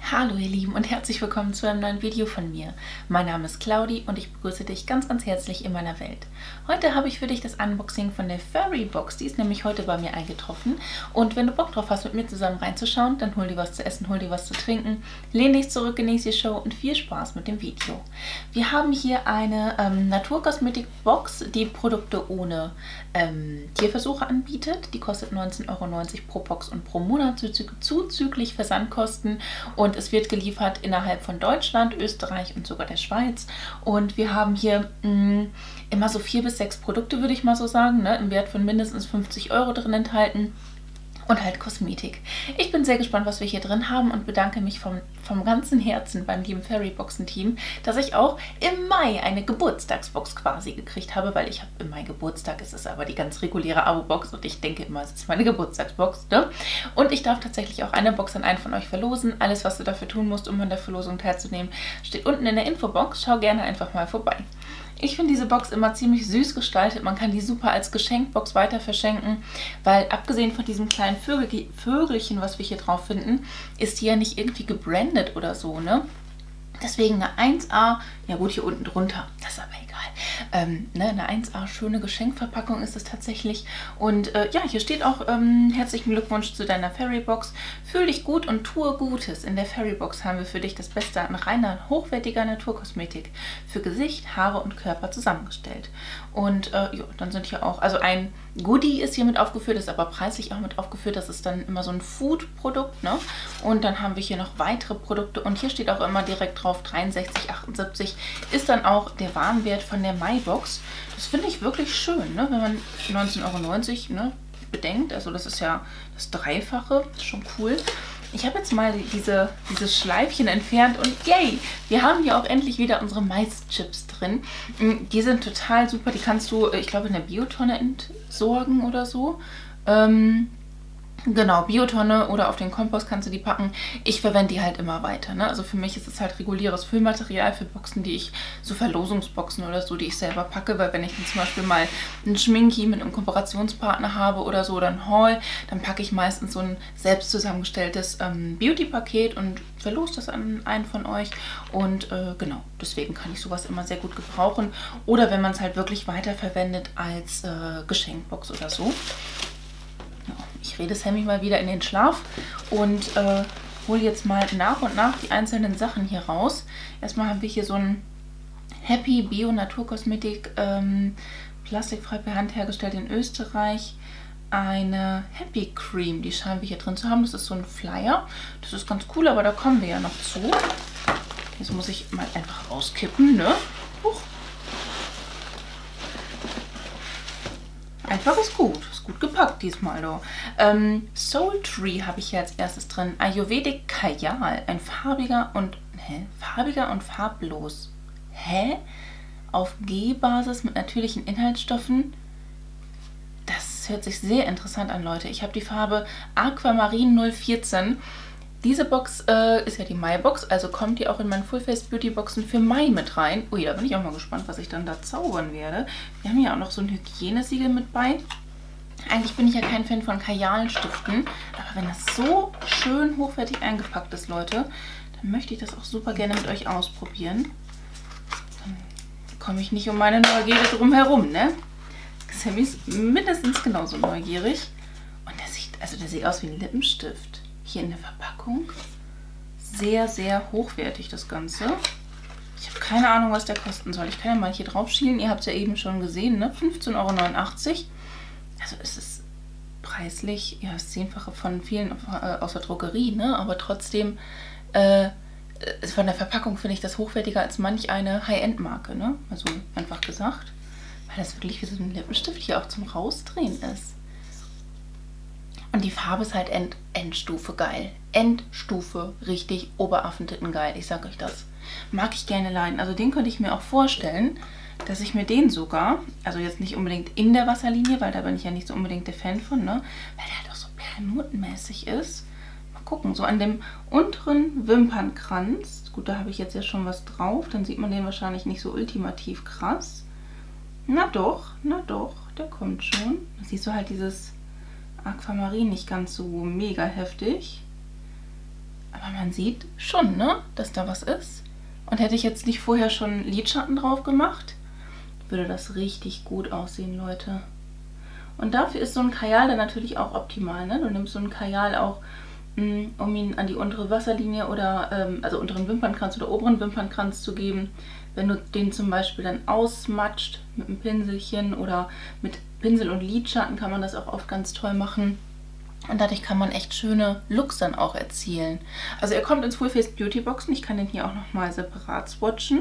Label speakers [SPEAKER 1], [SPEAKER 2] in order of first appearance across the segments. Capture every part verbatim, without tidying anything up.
[SPEAKER 1] Hallo ihr Lieben und herzlich willkommen zu einem neuen Video von mir. Mein Name ist Claudi und ich begrüße dich ganz ganz herzlich in meiner Welt. Heute habe ich für dich das Unboxing von der Furry Box, die ist nämlich heute bei mir eingetroffen. Und wenn du Bock drauf hast, mit mir zusammen reinzuschauen, dann hol dir was zu essen, hol dir was zu trinken, lehn dich zurück, genieß die Show und viel Spaß mit dem Video. Wir haben hier eine ähm, Naturkosmetik-Box, die Produkte ohne ähm, Tierversuche anbietet. Die kostet neunzehn Euro neunzig pro Box und pro Monat zuzüglich Versandkosten. Und es wird geliefert innerhalb von Deutschland, Österreich und sogar der Schweiz. Und wir haben hier mh, immer so vier bis sechs Produkte, würde ich mal so sagen, ne, im Wert von mindestens fünfzig Euro drin enthalten. Und halt Kosmetik. Ich bin sehr gespannt, was wir hier drin haben und bedanke mich vom, vom ganzen Herzen beim lieben Furry Boxen Team, dass ich auch im Mai eine Geburtstagsbox quasi gekriegt habe, weil ich habe im Mai Geburtstag, es ist aber die ganz reguläre Abo-Box und ich denke immer, es ist meine Geburtstagsbox, ne? Und ich darf tatsächlich auch eine Box an einen von euch verlosen. Alles, was du dafür tun musst, um an der Verlosung teilzunehmen, steht unten in der Infobox. Schau gerne einfach mal vorbei. Ich finde diese Box immer ziemlich süß gestaltet. Man kann die super als Geschenkbox weiter verschenken, weil abgesehen von diesem kleinen Vögel Vögelchen, was wir hier drauf finden, ist die ja nicht irgendwie gebrandet oder so, ne? Deswegen eine eins A, ja gut, hier unten drunter, das ist aber egal. Ähm, ne, eine eins A schöne Geschenkverpackung ist es tatsächlich. Und äh, ja, hier steht auch ähm, herzlichen Glückwunsch zu deiner Furry Box. Fühl dich gut und tue Gutes. In der Furry Box haben wir für dich das Beste an reiner, hochwertiger Naturkosmetik für Gesicht, Haare und Körper zusammengestellt. Und äh, ja, dann sind hier auch, also ein Goodie ist hier mit aufgeführt, ist aber preislich auch mit aufgeführt. Das ist dann immer so ein Food-Produkt, ne? Und dann haben wir hier noch weitere Produkte und hier steht auch immer direkt drauf, dreiundsechzig achtundsiebzig ist dann auch der Warenwert von der Mai-Box. Das finde ich wirklich schön, ne? Wenn man neunzehn Euro neunzig, ne, bedenkt. Also das ist ja das Dreifache, das ist schon cool. Ich habe jetzt mal diese, dieses Schleifchen entfernt und yay, wir haben hier auch endlich wieder unsere Maischips drin. Die sind total super, die kannst du, ich glaube, in der Biotonne entsorgen oder so. Ähm, Genau, Biotonne oder auf den Kompost kannst du die packen. Ich verwende die halt immer weiter, ne? Also für mich ist es halt reguläres Füllmaterial für Boxen, die ich, so Verlosungsboxen oder so, die ich selber packe, weil wenn ich dann zum Beispiel mal einen Schminki mit einem Kooperationspartner habe oder so, oder ein Haul, dann packe ich meistens so ein selbst zusammengestelltes ähm, Beauty-Paket und verlose das an einen von euch. Und äh, genau, deswegen kann ich sowas immer sehr gut gebrauchen. Oder wenn man es halt wirklich weiterverwendet als äh, Geschenkbox oder so. Ich rede Sammy mal wieder in den Schlaf und äh, hole jetzt mal nach und nach die einzelnen Sachen hier raus. Erstmal haben wir hier so ein Happy Bio Naturkosmetik, ähm, plastikfrei per Hand hergestellt in Österreich. Eine Happy Cream, die scheinen wir hier drin zu haben. Das ist so ein Flyer. Das ist ganz cool, aber da kommen wir ja noch zu. Jetzt muss ich mal einfach rauskippen, ne? Huch. Einfach ist gut. Ist gut gepackt diesmal, doch. Ähm, Soul Tree habe ich hier als erstes drin. Ayurvedic Kajal. Ein farbiger und... Hä? Farbiger und farblos. Hä? Auf G-Basis mit natürlichen Inhaltsstoffen. Das hört sich sehr interessant an, Leute. Ich habe die Farbe Aquamarin null vierzehn. Diese Box äh, ist ja die Mai-Box, also kommt die auch in meinen Full-Face Beauty-Boxen für Mai mit rein. Ui, da bin ich auch mal gespannt, was ich dann da zaubern werde. Wir haben ja auch noch so ein Hygienesiegel mit bei. Eigentlich bin ich ja kein Fan von Kajalstiften, aber wenn das so schön hochwertig eingepackt ist, Leute, dann möchte ich das auch super gerne mit euch ausprobieren. Dann komme ich nicht um meine Neugierde drum herum, ne? Sammy ist mindestens genauso neugierig. Und der sieht, also der sieht aus wie ein Lippenstift. Hier in der Verpackung. Sehr, sehr hochwertig das Ganze. Ich habe keine Ahnung, was der kosten soll. Ich kann ja mal hier drauf schielen. Ihr habt es ja eben schon gesehen, ne? fünfzehn Euro neunundachtzig. Also es ist preislich, ja, das Zehnfache von vielen äh, aus der Drogerie, ne? Aber trotzdem, äh, von der Verpackung finde ich das hochwertiger als manch eine High-End-Marke, ne? Also einfach gesagt. Weil das wirklich wie so ein Lippenstift hier auch zum Rausdrehen ist. Und die Farbe ist halt End, Endstufe geil. Endstufe richtig Oberaffentitten geil. Ich sag euch das. Mag ich gerne leiden. Also den könnte ich mir auch vorstellen, dass ich mir den sogar, also jetzt nicht unbedingt in der Wasserlinie, weil da bin ich ja nicht so unbedingt der Fan von, ne? Weil der halt auch so perlmuttenmäßig ist. Mal gucken, so an dem unteren Wimpernkranz. Gut, da habe ich jetzt ja schon was drauf. Dann sieht man den wahrscheinlich nicht so ultimativ krass. Na doch, na doch, der kommt schon. Da siehst du halt dieses Aquamarin nicht ganz so mega heftig. Aber man sieht schon, ne, dass da was ist. Und hätte ich jetzt nicht vorher schon Lidschatten drauf gemacht, würde das richtig gut aussehen, Leute. Und dafür ist so ein Kajal dann natürlich auch optimal, ne? Du nimmst so einen Kajal auch, mh, um ihn an die untere Wasserlinie oder, ähm, also unteren Wimpernkranz oder oberen Wimpernkranz zu geben. Wenn du den zum Beispiel dann ausmatscht mit einem Pinselchen oder mit Pinsel und Lidschatten, kann man das auch oft ganz toll machen. Und dadurch kann man echt schöne Looks dann auch erzielen. Also er kommt ins Full Face Beauty Boxen. Ich kann den hier auch nochmal separat swatchen.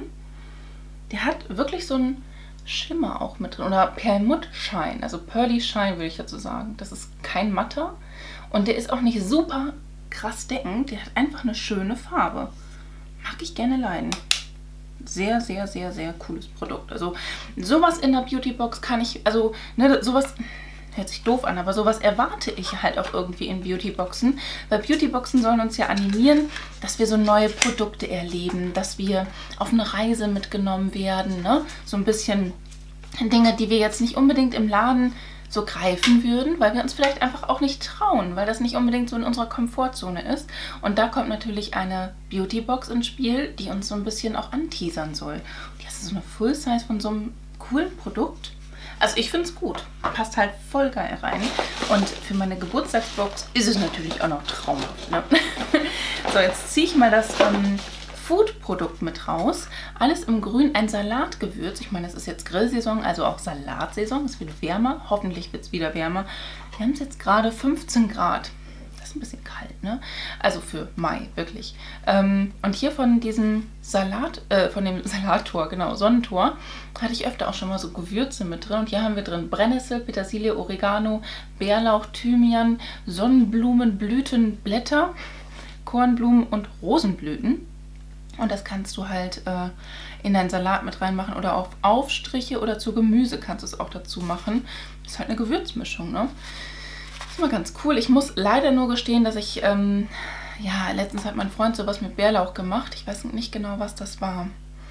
[SPEAKER 1] Der hat wirklich so einen Schimmer auch mit drin. Oder Perlmutt-Shine, also Pearly Shine würde ich dazu sagen. Das ist kein matter. Und der ist auch nicht super krass deckend. Der hat einfach eine schöne Farbe. Mag ich gerne leiden. Sehr, sehr, sehr, sehr cooles Produkt. Also sowas in der Beauty Box kann ich, also ne, sowas... Hört sich doof an, aber sowas erwarte ich halt auch irgendwie in Beautyboxen. Weil Beautyboxen sollen uns ja animieren, dass wir so neue Produkte erleben, dass wir auf eine Reise mitgenommen werden, ne? So ein bisschen Dinge, die wir jetzt nicht unbedingt im Laden so greifen würden, weil wir uns vielleicht einfach auch nicht trauen, weil das nicht unbedingt so in unserer Komfortzone ist. Und da kommt natürlich eine Beautybox ins Spiel, die uns so ein bisschen auch anteasern soll. Und das ist so eine Full-Size von so einem coolen Produkt. Also ich finde es gut. Passt halt voll geil rein. Und für meine Geburtstagsbox ist es natürlich auch noch traumhaft. Ne? So, jetzt ziehe ich mal das ähm, Food-Produkt mit raus. Alles im Grün, ein Salatgewürz. Ich meine, es ist jetzt Grillsaison, also auch Salatsaison. Es wird wärmer. Hoffentlich wird es wieder wärmer. Wir haben es jetzt gerade fünfzehn Grad. Das ist ein bisschen kalt, ne? Also für Mai, wirklich. Ähm, und hier von diesem Salat, äh, von dem Salattor, genau, Sonnentor, hatte ich öfter auch schon mal so Gewürze mit drin. Und hier haben wir drin Brennnessel, Petersilie, Oregano, Bärlauch, Thymian, Sonnenblumen, Blüten, Blätter, Kornblumen und Rosenblüten. Und das kannst du halt äh, in deinen Salat mit reinmachen oder auf Aufstriche oder zu Gemüse kannst du es auch dazu machen. Das ist halt eine Gewürzmischung, ne? Das ist mal ganz cool. Ich muss leider nur gestehen, dass ich, ähm, ja, letztens hat mein Freund sowas mit Bärlauch gemacht. Ich weiß nicht genau, was das war.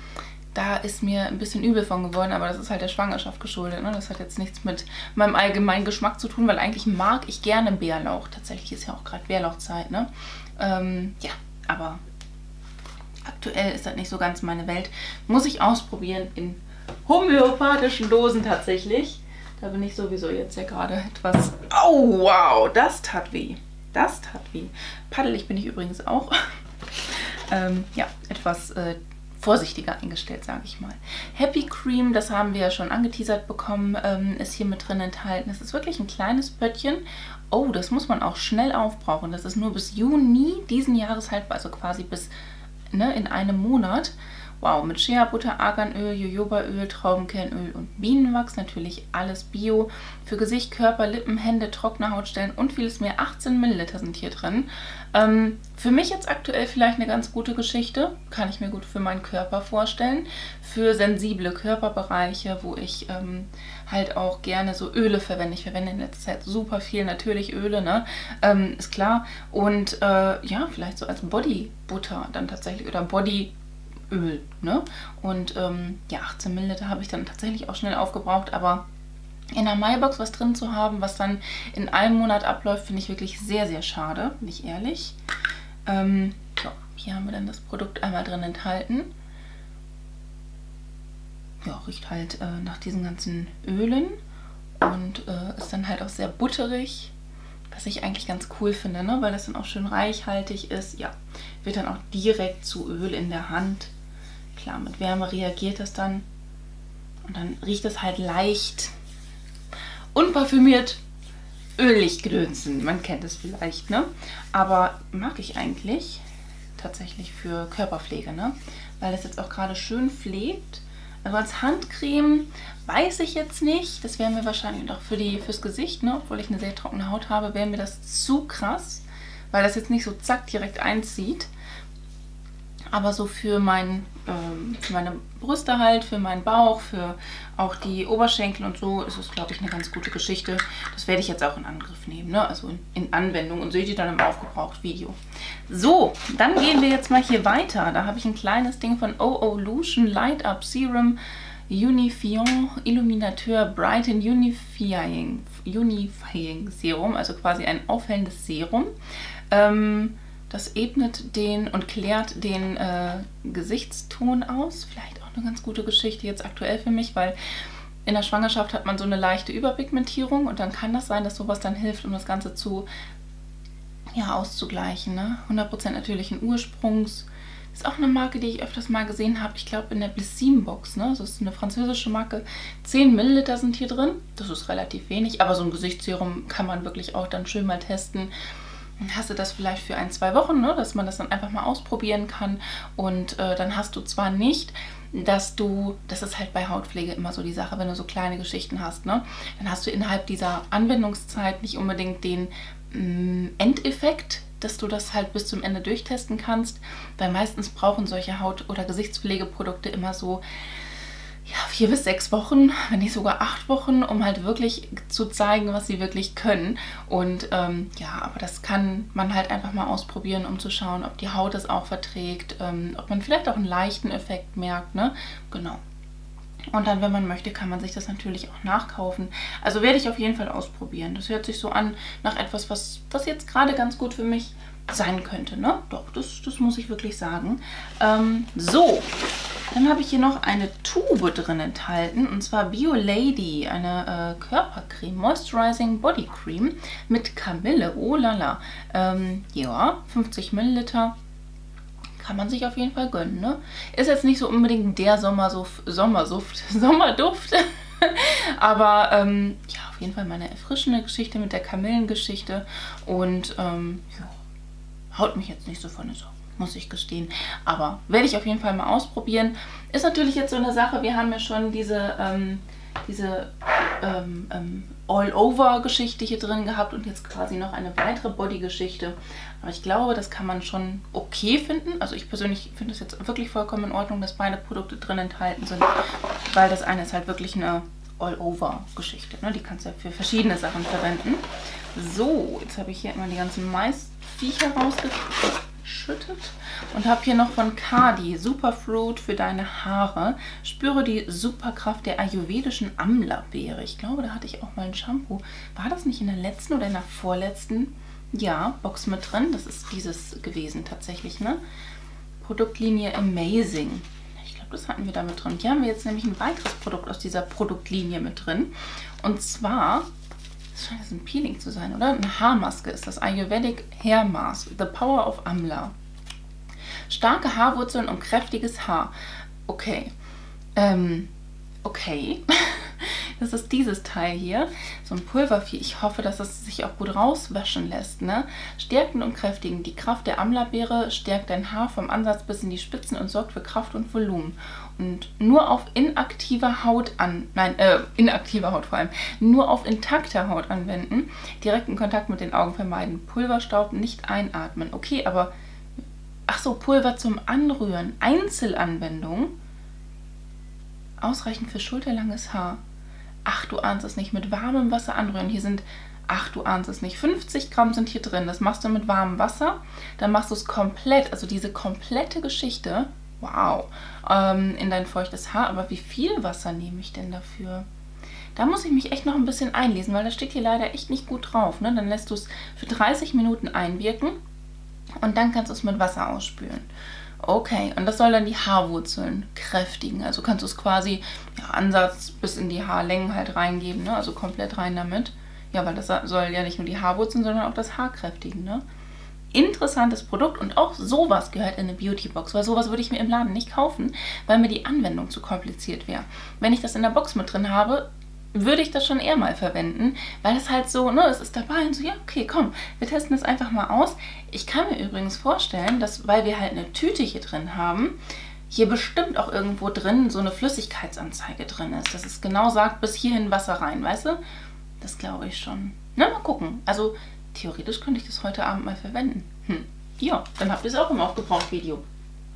[SPEAKER 1] Da ist mir ein bisschen übel von geworden, aber das ist halt der Schwangerschaft geschuldet, ne? Das hat jetzt nichts mit meinem allgemeinen Geschmack zu tun, weil eigentlich mag ich gerne Bärlauch. Tatsächlich ist ja auch gerade Bärlauchzeit, ne? Ähm, ja, aber aktuell ist das nicht so ganz meine Welt. Muss ich ausprobieren in homöopathischen Dosen tatsächlich. Da bin ich sowieso jetzt ja gerade etwas... Oh, wow, das tat weh. Das tat weh. Paddelig bin ich übrigens auch. ähm, ja, etwas äh, vorsichtiger eingestellt, sage ich mal. Happy Cream, das haben wir ja schon angeteasert bekommen, ähm, ist hier mit drin enthalten. Das ist wirklich ein kleines Pöttchen. Oh, das muss man auch schnell aufbrauchen. Das ist nur bis Juni diesen Jahres haltbar, also quasi bis, ne, in einem Monat. Wow, mit Shea-Butter, Arganöl, Jojobaöl, Traubenkernöl und Bienenwachs. Natürlich alles Bio. Für Gesicht, Körper, Lippen, Hände, trockene Hautstellen und vieles mehr. achtzehn Milliliter sind hier drin. Ähm, für mich jetzt aktuell vielleicht eine ganz gute Geschichte. Kann ich mir gut für meinen Körper vorstellen. Für sensible Körperbereiche, wo ich ähm, halt auch gerne so Öle verwende. Ich verwende in letzter Zeit super viel natürlich Öle, ne? Ähm, ist klar. Und äh, ja, vielleicht so als Bodybutter dann tatsächlich oder Body Öl, ne? Und ähm, ja, achtzehn Milliliter habe ich dann tatsächlich auch schnell aufgebraucht, aber in der Maibox was drin zu haben, was dann in einem Monat abläuft, finde ich wirklich sehr, sehr schade, bin ich ehrlich. Ähm, so, hier haben wir dann das Produkt einmal drin enthalten. Ja, riecht halt äh, nach diesen ganzen Ölen und äh, ist dann halt auch sehr butterig. Was ich eigentlich ganz cool finde, ne? Weil das dann auch schön reichhaltig ist. Ja, wird dann auch direkt zu Öl in der Hand. Klar, mit Wärme reagiert das dann. Und dann riecht es halt leicht unparfümiert, ölig gedönsen. Man kennt es vielleicht, ne? Aber mag ich eigentlich tatsächlich für Körperpflege, ne? Weil es jetzt auch gerade schön pflegt. Also als Handcreme weiß ich jetzt nicht. Das wäre mir wahrscheinlich auch für die, fürs Gesicht, ne? Obwohl ich eine sehr trockene Haut habe, wäre mir das zu krass, weil das jetzt nicht so zack direkt einzieht. Aber so für, mein, ähm, für meine Brüste halt, für meinen Bauch, für auch die Oberschenkel und so ist es, glaube ich, eine ganz gute Geschichte. Das werde ich jetzt auch in Angriff nehmen, ne? Also in, in Anwendung und seht ihr dann im Aufgebraucht-Video. So, dann gehen wir jetzt mal hier weiter. Da habe ich ein kleines Ding von OOLution Light Up Serum Unifiant Illuminateur Brighten Unifying, Unifying Serum, also quasi ein aufhellendes Serum. Ähm, Das ebnet den und klärt den äh, Gesichtston aus. Vielleicht auch eine ganz gute Geschichte jetzt aktuell für mich, weil in der Schwangerschaft hat man so eine leichte Überpigmentierung und dann kann das sein, dass sowas dann hilft, um das Ganze zu, ja, auszugleichen. Ne? hundert Prozent natürlichen Ursprungs. Ist auch eine Marke, die ich öfters mal gesehen habe. Ich glaube in der Blissim-Box. Ne? Das ist eine französische Marke. zehn Milliliter sind hier drin. Das ist relativ wenig, aber so ein Gesichtsserum kann man wirklich auch dann schön mal testen. Dann hast du das vielleicht für ein, zwei Wochen, ne? Dass man das dann einfach mal ausprobieren kann. Und äh, dann hast du zwar nicht, dass du, das ist halt bei Hautpflege immer so die Sache, wenn du so kleine Geschichten hast, ne? Dann hast du innerhalb dieser Anwendungszeit nicht unbedingt den mh, Endeffekt, dass du das halt bis zum Ende durchtesten kannst, weil meistens brauchen solche Haut- oder Gesichtspflegeprodukte immer so ja, vier bis sechs Wochen, wenn nicht sogar acht Wochen, um halt wirklich zu zeigen, was sie wirklich können. Und ähm, ja, aber das kann man halt einfach mal ausprobieren, um zu schauen, ob die Haut es auch verträgt, ähm, ob man vielleicht auch einen leichten Effekt merkt, ne? Genau. Und dann, wenn man möchte, kann man sich das natürlich auch nachkaufen. Also werde ich auf jeden Fall ausprobieren. Das hört sich so an nach etwas, was, was jetzt gerade ganz gut für mich sein könnte, ne? Doch, das, das muss ich wirklich sagen. Ähm, so, dann habe ich hier noch eine Tube drin enthalten. Und zwar BioLady, eine äh, Körpercreme, Moisturizing Body Cream mit Kamille. Oh lala. Ähm, ja, fünfzig Milliliter. Kann man sich auf jeden Fall gönnen, ne? Ist jetzt nicht so unbedingt der Sommersuft, Sommersuft, Sommerduft. Aber ähm, ja, auf jeden Fall mal eine erfrischende Geschichte mit der Kamillengeschichte. Und ähm, ja, haut mich jetzt nicht so von der Sorge, muss ich gestehen. Aber werde ich auf jeden Fall mal ausprobieren. Ist natürlich jetzt so eine Sache, wir haben ja schon diese, ähm, diese ähm, ähm, All-Over-Geschichte hier drin gehabt und jetzt quasi noch eine weitere Body-Geschichte. Aber ich glaube, das kann man schon okay finden. Also ich persönlich finde es jetzt wirklich vollkommen in Ordnung, dass beide Produkte drin enthalten sind, weil das eine ist halt wirklich eine All-Over-Geschichte. Ne? Die kannst du ja für verschiedene Sachen verwenden. So, jetzt habe ich hier immer die ganzen Maisviecher rausgeschüttet und habe hier noch von Kadi Superfruit für deine Haare. Spüre die Superkraft der ayurvedischen Amla-Beere. Ich glaube, da hatte ich auch mal ein Shampoo. War das nicht in der letzten oder in der vorletzten? Ja, Box mit drin. Das ist dieses gewesen tatsächlich, ne? Produktlinie Amazing. Ich glaube, das hatten wir da mit drin. Hier haben wir jetzt nämlich ein weiteres Produkt aus dieser Produktlinie mit drin. Und zwar, das scheint jetzt ein Peeling zu sein, oder? Eine Haarmaske ist das. Ayurvedic Hair Mask. The Power of Amla. Starke Haarwurzeln und kräftiges Haar. Okay. Ähm, okay. Das ist dieses Teil hier. So ein Pulvervieh. Ich hoffe, dass es sich auch gut rauswaschen lässt. Ne? Stärken und kräftigen. Die Kraft der Amla-Beere stärkt dein Haar vom Ansatz bis in die Spitzen und sorgt für Kraft und Volumen. Und nur auf inaktiver Haut an, nein, äh, inaktiver Haut vor allem, nur auf intakter Haut anwenden. Direkten Kontakt mit den Augen vermeiden. Pulverstaub nicht einatmen. Okay, aber, ach so, Pulver zum Anrühren. Einzelanwendung. Ausreichend für schulterlanges Haar. Ach, du ahnst es nicht, mit warmem Wasser anrühren. Hier sind, ach, du ahnst es nicht, fünfzig Gramm sind hier drin. Das machst du mit warmem Wasser. Dann machst du es komplett, also diese komplette Geschichte, wow, ähm, in dein feuchtes Haar. Aber wie viel Wasser nehme ich denn dafür? Da muss ich mich echt noch ein bisschen einlesen, weil das steht hier leider echt nicht gut drauf. Ne? Dann lässt du es für dreißig Minuten einwirken und dann kannst du es mit Wasser ausspülen. Okay, und das soll dann die Haarwurzeln kräftigen. Also kannst du es quasi, ja, Ansatz bis in die Haarlängen halt reingeben, ne? Also komplett rein damit. Ja, weil das soll ja nicht nur die Haarwurzeln, sondern auch das Haar kräftigen, ne? Interessantes Produkt und auch sowas gehört in eine Beauty-Box, weil sowas würde ich mir im Laden nicht kaufen, weil mir die Anwendung zu kompliziert wäre. Wenn ich das in der Box mit drin habe, würde ich das schon eher mal verwenden, weil es halt so, ne, es ist dabei und so, ja, okay, komm, wir testen das einfach mal aus. Ich kann mir übrigens vorstellen, dass, weil wir halt eine Tüte hier drin haben, hier bestimmt auch irgendwo drin so eine Flüssigkeitsanzeige drin ist, dass es genau sagt, bis hierhin Wasser rein, weißt du? Das glaube ich schon. Na, mal gucken. Also, theoretisch könnte ich das heute Abend mal verwenden. Hm. Ja, dann habt ihr es auch im Aufgebraucht-Video.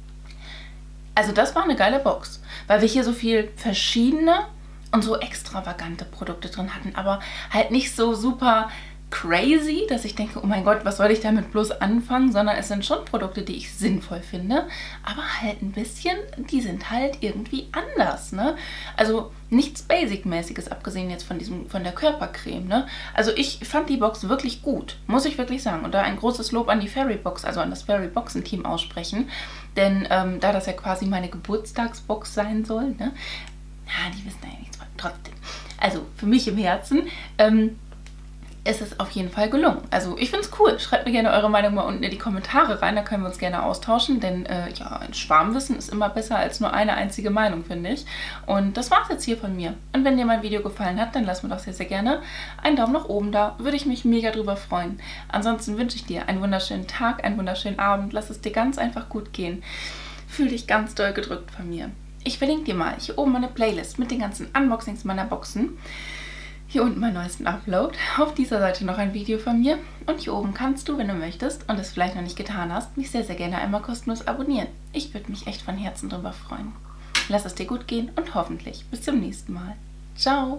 [SPEAKER 1] Also, das war eine geile Box, weil wir hier so viel verschiedene und so extravagante Produkte drin hatten, aber halt nicht so super crazy, dass ich denke, oh mein Gott, was soll ich damit bloß anfangen, sondern es sind schon Produkte, die ich sinnvoll finde, aber halt ein bisschen, die sind halt irgendwie anders, ne? Also nichts Basic-mäßiges, abgesehen jetzt von diesem, von der Körpercreme, ne? Also ich fand die Box wirklich gut, muss ich wirklich sagen. Und da ein großes Lob an die Fairy Box, also an das Fairy Boxen-Team aussprechen, denn ähm, da das ja quasi meine Geburtstagsbox sein soll, ne? Ja, die wissen ja nichts von, trotzdem. Also für mich im Herzen, ähm, es ist auf jeden Fall gelungen. Also ich finde es cool. Schreibt mir gerne eure Meinung mal unten in die Kommentare rein, da können wir uns gerne austauschen, denn äh, ja, ein Schwarmwissen ist immer besser als nur eine einzige Meinung, finde ich. Und das war's jetzt hier von mir. Und wenn dir mein Video gefallen hat, dann lass mir doch sehr, sehr gerne einen Daumen nach oben da. Würde ich mich mega drüber freuen. Ansonsten wünsche ich dir einen wunderschönen Tag, einen wunderschönen Abend. Lass es dir ganz einfach gut gehen. Fühl dich ganz doll gedrückt von mir. Ich verlinke dir mal hier oben meine Playlist mit den ganzen Unboxings meiner Boxen. Hier unten meinen neuesten Upload, auf dieser Seite noch ein Video von mir und hier oben kannst du, wenn du möchtest und es vielleicht noch nicht getan hast, mich sehr, sehr gerne einmal kostenlos abonnieren. Ich würde mich echt von Herzen darüber freuen. Lass es dir gut gehen und hoffentlich bis zum nächsten Mal. Ciao!